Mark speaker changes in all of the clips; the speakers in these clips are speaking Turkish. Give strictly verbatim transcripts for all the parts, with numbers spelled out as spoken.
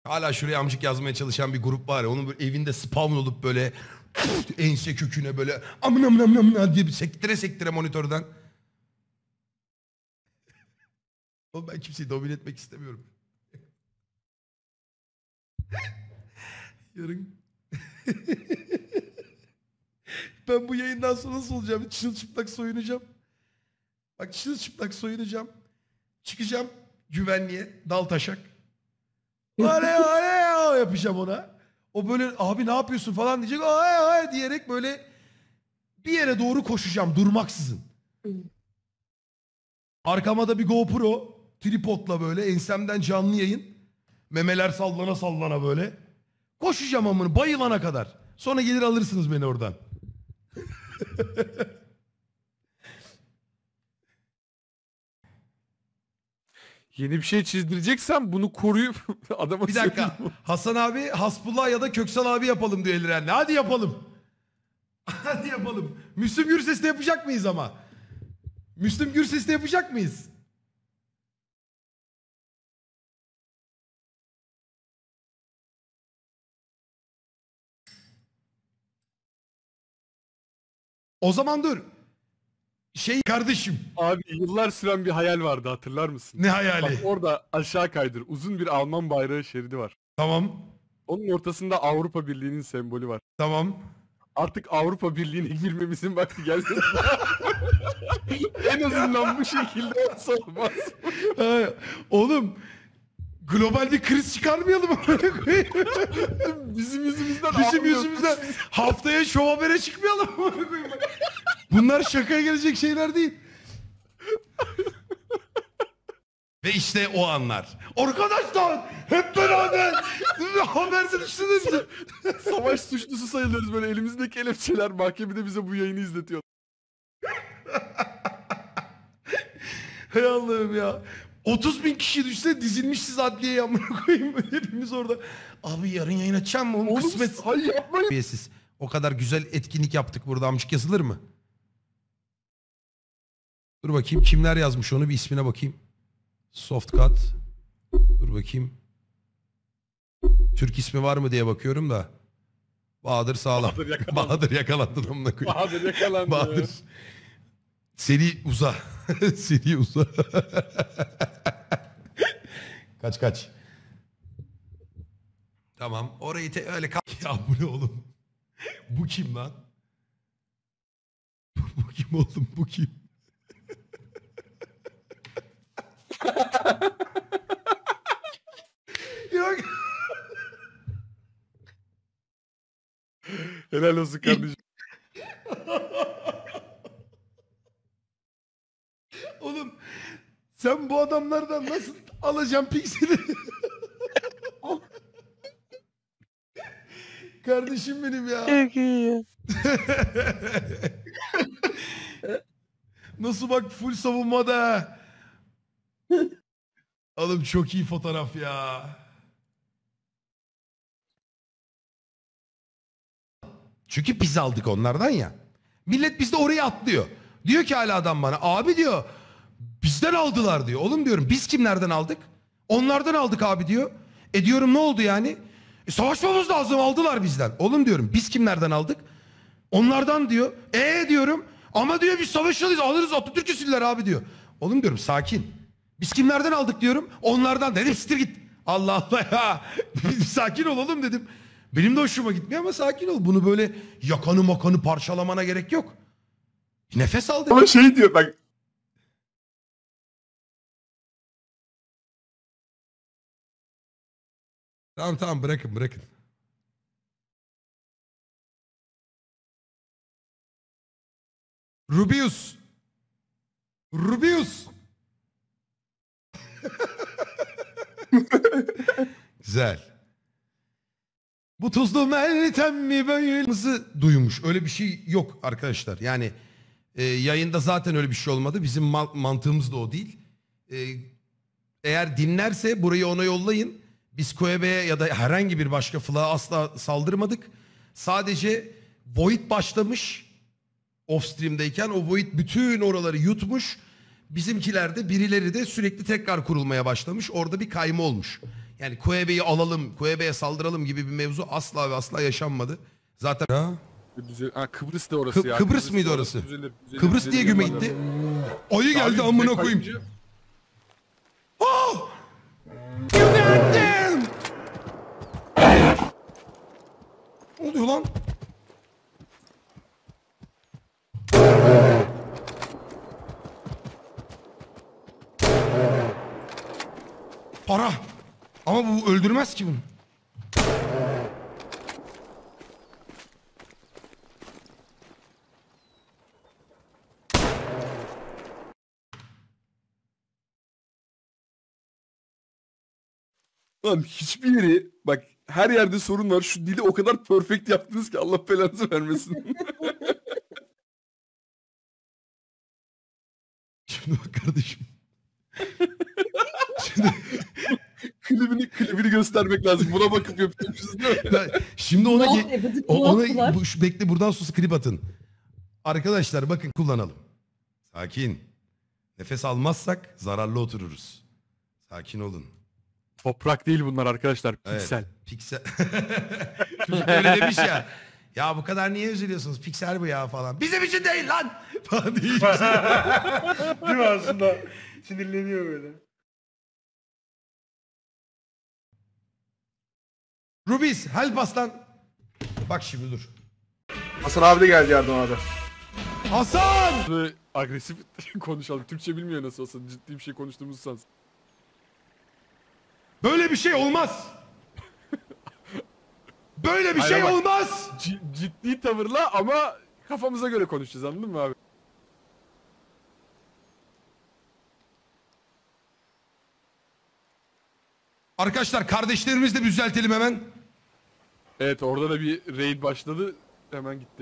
Speaker 1: Hala şuraya amcık yazmaya çalışan bir grup var ya. Onun böyle evinde spawn olup böyle ense köküne böyle amın amın amın amın diye bir sektire sektire monitörden. Oğlum ben kimseyi domine etmek istemiyorum. Yarın... Ben bu yayından sonra nasıl olacağım? Çırılçıplak soyunacağım. Bak çırılçıplak soyunacağım. Çıkacağım güvenliğe, dal taşak. Aley aley yapacağım ona. O böyle abi ne yapıyorsun falan diyecek. Ay ay diyerek böyle bir yere doğru koşacağım durmaksızın. Arkama da bir GoPro tripodla böyle ensemden canlı yayın. Memeler sallana sallana böyle. Koşacağım amını bayılana kadar. Sonra gelir alırsınız beni oradan.
Speaker 2: Yeni bir şey çizdireceksen bunu koruyup adama
Speaker 1: Bir dakika. Hasan abi Hasbullah ya da Köksal abi yapalım diyor Eliren'le. Hadi yapalım. Hadi yapalım. Müslüm Gürses'te yapacak mıyız ama? Müslüm Gürses'te yapacak mıyız? O zaman dur. Şey kardeşim.
Speaker 2: Abi yıllar süren bir hayal vardı, hatırlar mısın?
Speaker 1: Ne hayali?
Speaker 2: Bak orada aşağı kaydır. Uzun bir Alman bayrağı şeridi var.
Speaker 1: Tamam.
Speaker 2: Onun ortasında Avrupa Birliği'nin sembolü var.
Speaker 1: Tamam.
Speaker 2: Artık Avrupa Birliği'ne girmemizin vakti geldi. En azından bu şekilde olsa olmaz.
Speaker 1: Ha, oğlum global bir kriz çıkarmayalım.
Speaker 2: Bizim yüzümüzden
Speaker 1: Bizim
Speaker 2: ağlıyor.
Speaker 1: yüzümüzden haftaya Show Haber'e çıkmayalım. Bunlar şakaya gelecek şeyler değil. Ve işte o anlar. Arkadaşlar hep beraber haberde düşünün.
Speaker 2: Savaş suçlusu sayılırız, böyle elimizdeki kelepçeler mahkemede bize bu yayını izletiyor.
Speaker 1: Hay Allah'ım ya. otuz bin kişi düşse dizilmişiz adliyeye amına koyayım. Hepimiz orada. Abi yarın yayın açacağım mı? Onun kısmet.
Speaker 2: Hayır yapmayın.
Speaker 1: Üyesiz. O kadar güzel etkinlik yaptık burada. Amcık yazılır mı? Dur bakayım kimler yazmış onu bir ismine bakayım. Softcut. Dur bakayım. Türk ismi var mı diye bakıyorum da. Bahadır sağlam.
Speaker 2: Bahadır yakalandı.
Speaker 1: Bahadır yakalandın amına koyayım.
Speaker 2: Bahadır yakalandı.
Speaker 1: Bahadır.
Speaker 2: Ya.
Speaker 1: Seri uza. Seri uza. Kaç kaç. Tamam. Orayı te öyle kal. Ya bu ne oğlum? Bu kim lan? Bu kim oğlum? Bu kim? Yok.
Speaker 2: Helal olsun kardeşim.
Speaker 1: Oğlum sen bu adamlardan nasıl alacaksın pikseli? Kardeşim benim ya.
Speaker 3: Çok iyi ya.
Speaker 1: Nasıl bak full savunmada. Oğlum çok iyi fotoğraf ya. Çünkü biz aldık onlardan ya. Millet bizde oraya atlıyor. Diyor ki hala adam bana abi diyor bizden aldılar diyor. Oğlum diyorum biz kimlerden aldık? Onlardan aldık abi diyor. E diyorum ne oldu yani? E, savaşmamız lazım aldılar bizden. Oğlum diyorum biz kimlerden aldık? Onlardan diyor. E diyorum ama diyor biz savaşalıyız alırız Atatürk'ü siller abi diyor. Oğlum diyorum sakin. Biz kimlerden aldık diyorum. Onlardan dedim sitir git. Allah Allah ya. Sakin ol oğlum dedim. Benim de hoşuma gitmiyor ama sakin ol. Bunu böyle yakanı makanı parçalamana gerek yok. Nefes al dedim.
Speaker 2: Ama şey diyor bak.
Speaker 1: Tamam tamam bırakın bırakın. Rubius. Rubius. Güzel. Bu tuzlu Meltem mi böyle duymuş. Öyle bir şey yok arkadaşlar. Yani e, yayında zaten öyle bir şey olmadı. Bizim ma- mantığımız da o değil. E, eğer dinlerse burayı ona yollayın. Biz Koebe'ye ya da herhangi bir başka flağa asla saldırmadık. Sadece Void başlamış. Off stream'deyken o Void bütün oraları yutmuş. Bizimkiler de birileri de sürekli tekrar kurulmaya başlamış. Orada bir kayma olmuş. Yani Kuebe'yi alalım, Kuebe'ye saldıralım gibi bir mevzu asla ve asla yaşanmadı. Zaten ha?
Speaker 2: Güzel. Ha, Kıbrıs da orası
Speaker 1: Kı-
Speaker 2: ya.
Speaker 1: Kıbrıs mıydı orası?
Speaker 2: Düzelir, düzelir,
Speaker 1: Kıbrıs
Speaker 2: düzelir
Speaker 1: diye güme
Speaker 2: yaparlar.
Speaker 1: gitti. Ayı geldi
Speaker 2: Abi,
Speaker 1: amına
Speaker 2: direkt
Speaker 1: koyayım.
Speaker 2: kayınca-
Speaker 1: Oh! Geberdim! Ne oluyor lan? Para. Ama bu öldürmez ki bunu.
Speaker 2: Lan hiçbir yeri bak her yerde sorun var. Şu dili o kadar perfect yaptınız ki Allah belanızı vermesin.
Speaker 1: Şimdi bak kardeşim. Şimdi,
Speaker 2: klibini klibini göstermek lazım. Buna bakıp yapıyormuşuz değil mi?
Speaker 1: ben- şimdi ona
Speaker 3: Ne
Speaker 1: ge-
Speaker 3: yaptı?
Speaker 1: o-
Speaker 3: Ne
Speaker 1: ona
Speaker 3: yaptılar?
Speaker 1: bu, şu, bekle buradan sus klip atın. Arkadaşlar bakın kullanalım. Sakin. Nefes almazsak zararlı otururuz. Sakin olun.
Speaker 2: Toprak değil bunlar arkadaşlar.
Speaker 1: Evet,
Speaker 2: Piksel.
Speaker 1: Piksel. Çocuk öyle demiş ya. Ya bu kadar niye üzülüyorsunuz? Piksel bu ya falan. Bizim için değil lan. Falan değil.
Speaker 4: Değil mi aslında? Sinirleniyor böyle.
Speaker 1: Rubis help aslan. Bak şimdi dur.
Speaker 4: Hasan abi de geldi yardım abi.
Speaker 1: Hasan!
Speaker 2: Böyle agresif konuşalım. Türkçe bilmiyor nasıl olsa. Ciddi bir şey konuştuğumuzu sansın.
Speaker 1: Böyle bir şey olmaz. Böyle bir
Speaker 2: Hayır
Speaker 1: şey
Speaker 2: ama-
Speaker 1: olmaz.
Speaker 2: C- ciddi tavırla ama kafamıza göre konuşacağız, anladın mı abi?
Speaker 1: Arkadaşlar kardeşlerimizi de bir düzeltelim hemen.
Speaker 2: Evet, orada da bir raid başladı. Hemen gitti.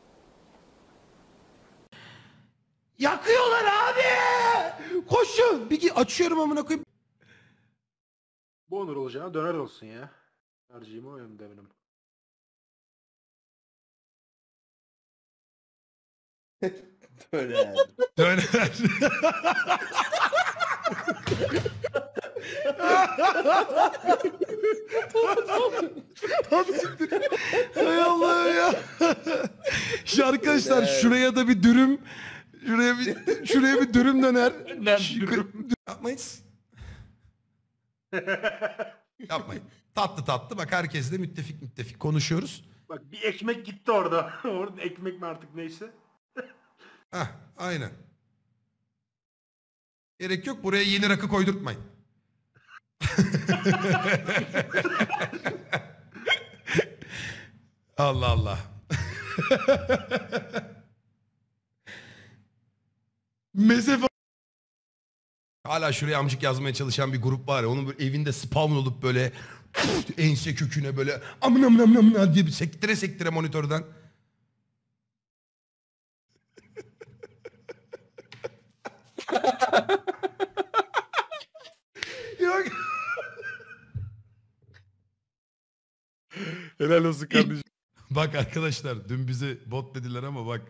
Speaker 1: Yakıyorlar abi. Koşun. Bir gi- açıyorum amına koyayım.
Speaker 4: Bu onur olacağına döner olsun ya. Tercihim o yönde benim. Öyle.
Speaker 1: Döner. Hay Allah'ım ya. Şu arkadaşlar şuraya da bir dürüm. Şuraya bir şuraya bir dürüm döner. Şu- Yapmayız. Yapmayın. Tatlı tatlı bak herkesle müttefik müttefik konuşuyoruz.
Speaker 4: Bak bir ekmek gitti orada. Orada ekmek mi artık neyse.
Speaker 1: Hah aynen. Gerek yok buraya yeni rakı koydurtmayın. Allah Allah. Meze fa- Hala şuraya amcık yazmaya çalışan bir grup var ya, onun böyle evinde spawn olup böyle ense köküne böyle amın amın amın amın diye bir sektire sektire monitörden. Yok.
Speaker 2: Helal olsun kardeşim.
Speaker 1: Bak arkadaşlar dün bize bot dediler ama bak.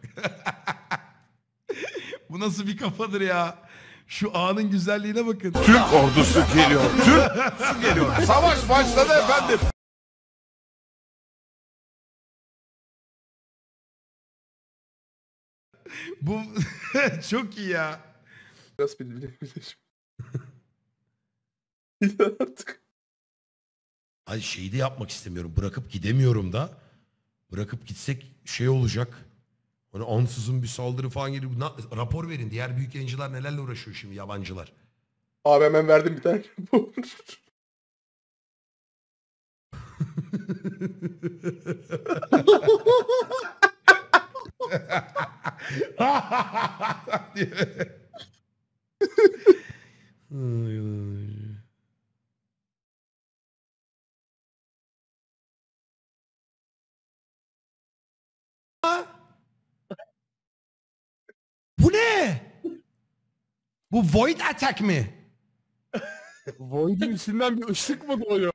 Speaker 1: Bu nasıl bir kafadır ya? Şu anın güzelliğine bakın.
Speaker 2: Türk ordusu geliyor. Türk ordusu geliyor. Savaş başladı efendim.
Speaker 1: Bu çok iyi ya.
Speaker 2: Biraz bilir artık.
Speaker 1: Ay şeyi de yapmak istemiyorum. Bırakıp gidemiyorum da. Bırakıp gitsek şey olacak. Hani ansızın bir saldırı falan geliyor. Na- rapor verin. Diğer büyük yayıncılar nelerle uğraşıyor şimdi, yabancılar.
Speaker 4: Abi hemen verdim bir tane.
Speaker 1: Bu ne? Bu Void Attack mi?
Speaker 2: Void'in içinden bir ışık mı doğuyor?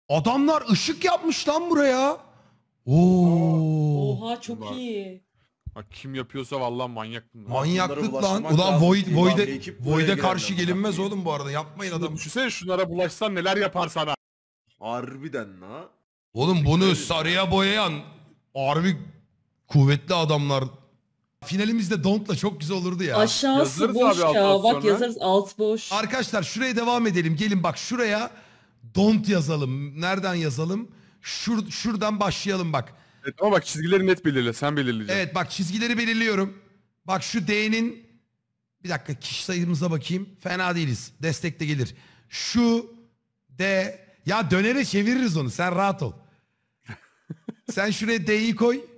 Speaker 1: Adamlar ışık yapmış lan buraya. Oo.
Speaker 3: Oha çok
Speaker 2: Var.
Speaker 3: iyi. Bak kim yapıyorsa vallahi manyak bunlar.
Speaker 1: Manyaklık lan.
Speaker 5: bulaştırmak
Speaker 1: Ulan
Speaker 5: lazım
Speaker 1: Void,
Speaker 5: ki,
Speaker 1: Void'e,
Speaker 5: lan bir ekip buraya
Speaker 1: Void'e
Speaker 5: girer
Speaker 1: karşı
Speaker 5: lan.
Speaker 1: gelinmez oğlum bu arada. Yapmayın
Speaker 3: Şunu
Speaker 1: adam.
Speaker 3: düşünsene şunlara bulaşsan neler yapar sana.
Speaker 5: Harbiden la.
Speaker 1: Oğlum bunu sarıya boyayan harbi kuvvetli adamlar. Finalimizde Don't'la çok güzel olurdu ya.
Speaker 6: Aşağısı
Speaker 3: Yazarız
Speaker 6: boş
Speaker 3: abi
Speaker 6: ya.
Speaker 3: alttan
Speaker 6: Bak
Speaker 3: sonra.
Speaker 6: yazarız alt boş.
Speaker 1: Arkadaşlar şuraya devam edelim. Gelin bak şuraya Don't yazalım. Nereden yazalım? Şur şuradan başlayalım bak.
Speaker 3: Evet, ama bak çizgileri net belirle. Sen belirleyeceksin.
Speaker 1: Evet bak çizgileri belirliyorum. Bak şu D'nin bir dakika kişi sayımıza bakayım. Fena değiliz. Destek de gelir. Şu D ya dönere çeviririz onu. Sen rahat ol. Sen şuraya D'yi koy.